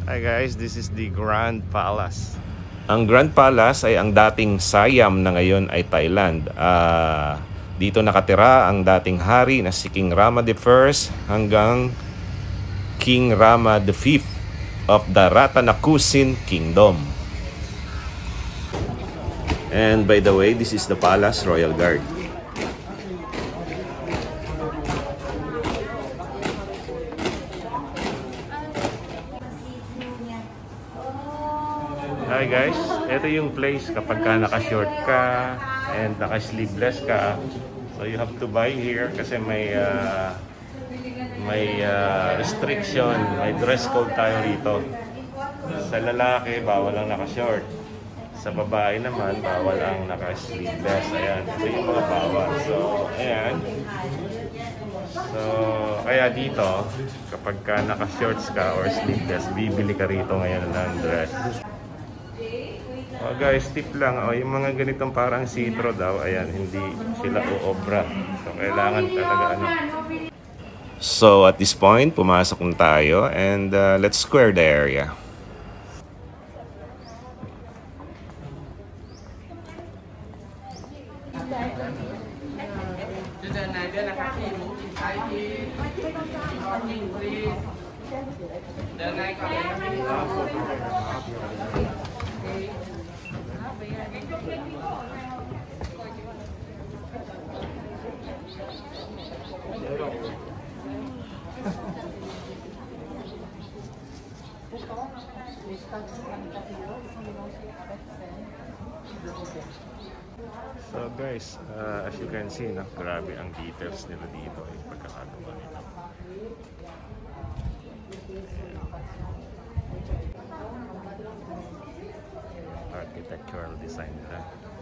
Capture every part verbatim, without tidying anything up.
Hi guys, this is the Grand Palace. Ang Grand Palace ay ang dating Siam na ngayon ay Thailand. Uh, dito nakatira ang dating hari na si King Rama the First hanggang King Rama the Fifth of the Ratanakosin Kingdom. And by the way, this is the Palace Royal Guard. Hi guys, ito yung place kapag ka naka-short ka and naka-sleeveless ka. So you have to buy here kasi may uh, may uh, restriction, may dress code tayo rito. Sa lalaki, bawal ang naka-short. Sa babae naman, bawal ang naka-sleeveless. Ayan, ito yung mga bawal. So, ayan. So, kaya dito, kapag ka naka-shorts ka or sleeveless, bibili ka rito ngayon ng dress. Oh guys, tip lang, oh, yung mga ganitong parang sitro daw, ayan, hindi sila uobra. So, kailangan talaga ano. So, at this point, pumasok na tayo and uh, let's square the area. So guys, uh, as you can see, no, grabe ang details nila dito, yung pagkakagawa nila. Architectural design nila.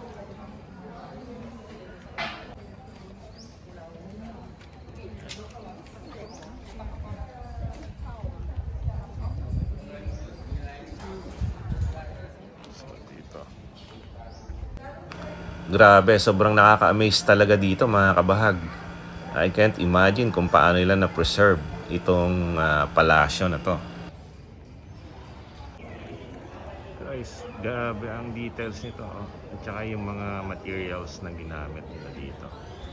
Grabe, sobrang nakaka-amaze talaga dito mga kabahag. I can't imagine kung paano nila na-preserve itong uh, palasyo na to. Guys, grabe ang details nito, oh. At saka yung mga materials na ginamit nila dito.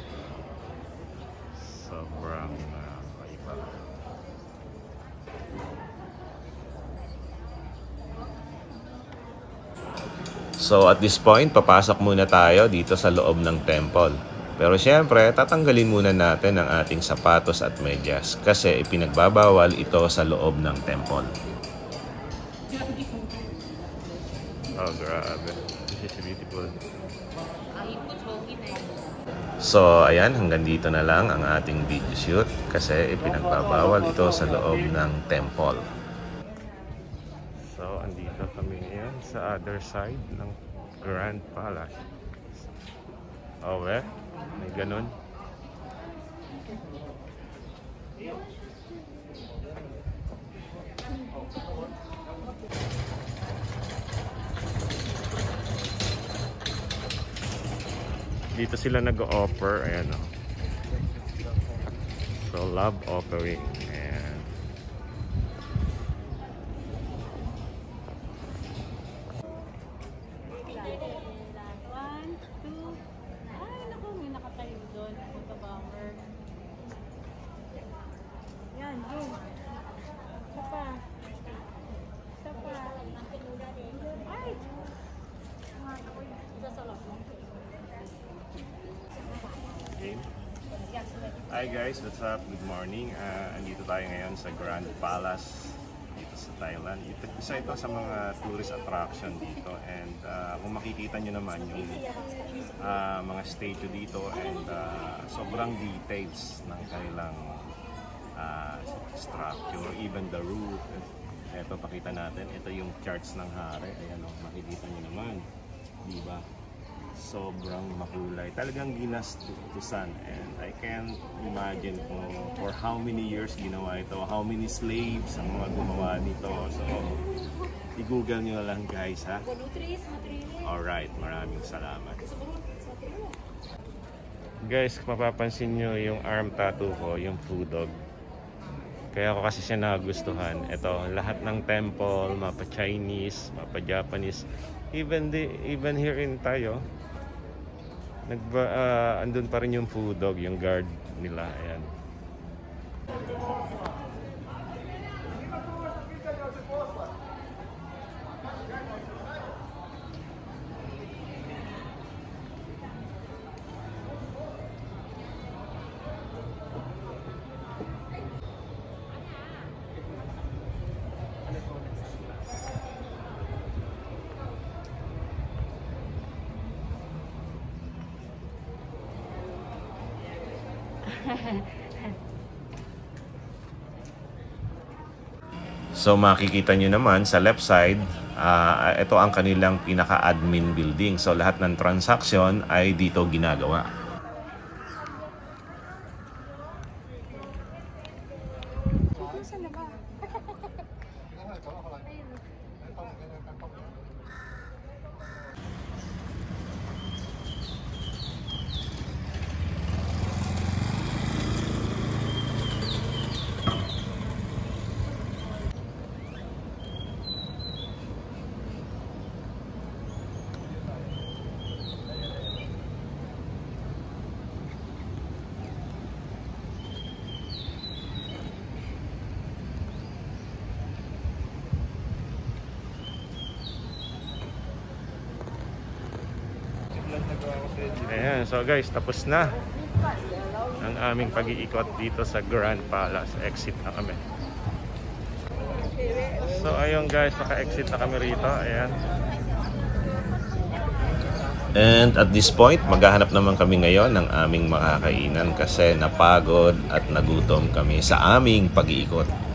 Sobrang uh, iba. So at this point, papasok muna tayo dito sa loob ng temple. Pero syempre, tatanggalin muna natin ang ating sapatos at medyas kasi ipinagbabawal ito sa loob ng temple. Oh, grabe. This is beautiful. So ayan, hanggang dito na lang ang ating video shoot kasi ipinagbabawal ito sa loob ng temple. So, andito kami ngayon sa other side ng Grand Palace. Oh, eh? May ganun. Dito sila nag-offer, ayan o. So, love offering. Ayan. Hi guys, what's up? Good morning. Uh, andito tayo ngayon sa Grand Palace dito sa Thailand. Ito, isa ito sa mga tourist attraction dito and uh, kung makikita nyo naman yung uh, mga statue dito and uh, sobrang details ng kanilang uh, structure, even the roof. Ito, pakita natin. Ito yung charts ng hari. Ayan o, makikita nyo naman. Diba? Sobrang makulay. Talagang ginastusan and I can't imagine kung for how many years ginawa ito, how many slaves ang mga gumawa nito. So, i-google nyo lang guys ha. Alright, maraming salamat. Guys, mapapansin nyo yung arm tattoo ko, yung Fudog. Kaya ako kasi siya nagustuhan. Ito, lahat ng temple, mapa Chinese, mapa Japanese, even the even here in Tayo, nagba uh, andun pa rin yung food dog, yung guard nila. Ayan. So makikita nyo naman sa left side, uh, ito ang kanilang pinaka-admin building. So lahat ng transaction ay dito ginagawa. Ayan, so guys, tapos na ang aming pag-iikot dito sa Grand Palace. Exit na kami. So ayun guys, naka-exit na kami rito. Ayan. And at this point, maghahanap naman kami ngayon ng aming makakainan kasi napagod at nagutom kami sa aming pag-iikot.